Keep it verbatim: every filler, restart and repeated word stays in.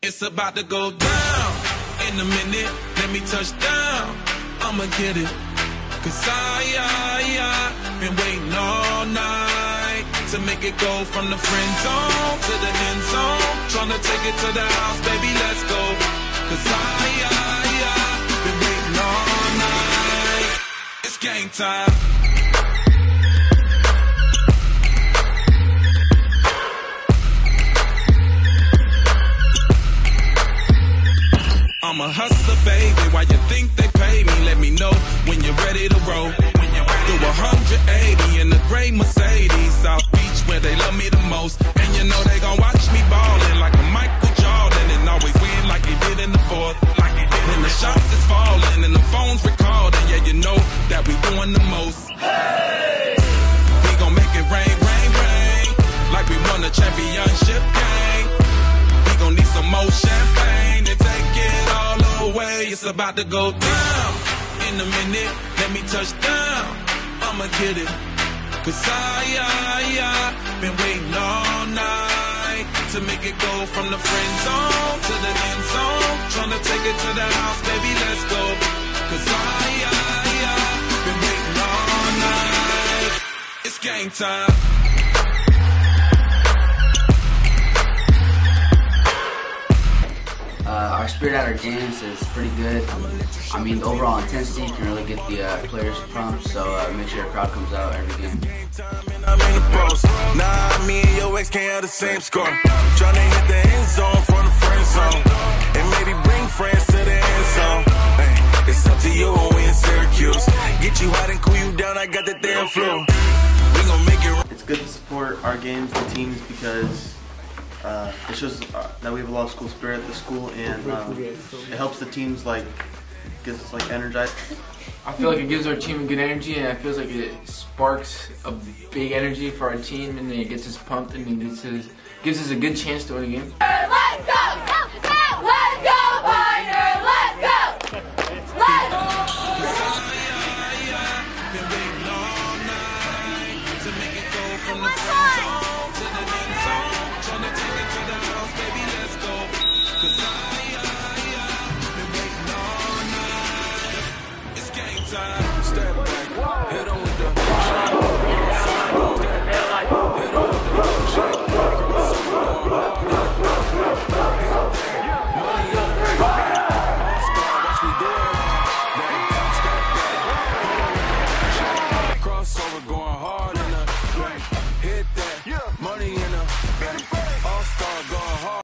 It's about to go down. In a minute, let me touch down. I'ma get it. Cause I, I, I been waiting all night to make it go from the friend zone to the end zone. Tryna take it to the house, baby, let's go. Cause I, I, I been waiting all night. It's game time. I'm a hustler, baby. Why you think they pay me? Let me know when you're ready to roll. Do one hundred eighty in the gray Mercedes, South Beach, where they love me the most. And you know they gon' watch me ballin' like a Michael Jordan and always win like he did in the fourth. Like he did when the shots is falling and the phone's recording. Yeah, you know that we doing the most. Hey! We gon' make it rain, rain, rain, like we won a championship game. We gon' need some more champagne to take it all away. It's about to go down. In a minute, let me touch down. I'ma get it. Cause I, I, I been waiting all night to make it go from the friend zone to the end zone. Tryna take it to the house, baby, let's go. Cause I, I, I been waiting all night. It's game time. Uh, our spirit at our games is pretty good. I mean, the overall intensity can really get the uh, players pumped, so uh, make sure the crowd comes out every game. I'm in the post. Nah, me and your ex can't have the same score. Tryna hit the end zone from the friend zone, and maybe bring friends to the end zone. Hey, it's up to you when we in Syracuse. Get you hot and cool you down, I got the damn flu. We gon' make it. It's good to support our games and teams because Uh, it shows uh, that we have a lot of school spirit at the school, and um, it helps the teams, like, gets us like energized. I feel like it gives our team a good energy, and it feels like it sparks a big energy for our team, and then it gets us pumped, and it gets us, gives us a good chance to win a game.